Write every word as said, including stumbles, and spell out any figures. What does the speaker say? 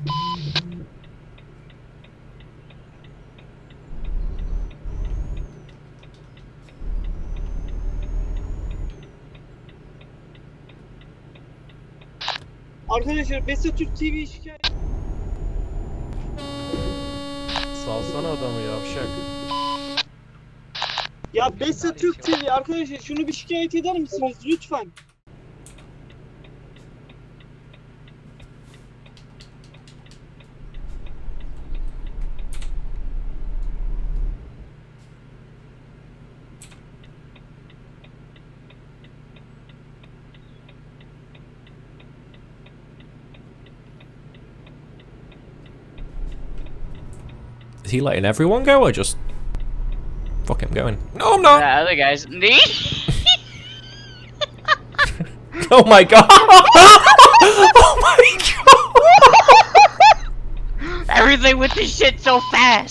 Arkadaşlar Besa Türk T V şikayet. Salsana adamı yavşak. Ya Besa Türk T V arkadaşlar şunu bir şikayet eder misiniz lütfen? Is he letting everyone go or just fuck him going? No, I'm not. The other guys. Oh my god. Oh my god. Everything with this shit so fast.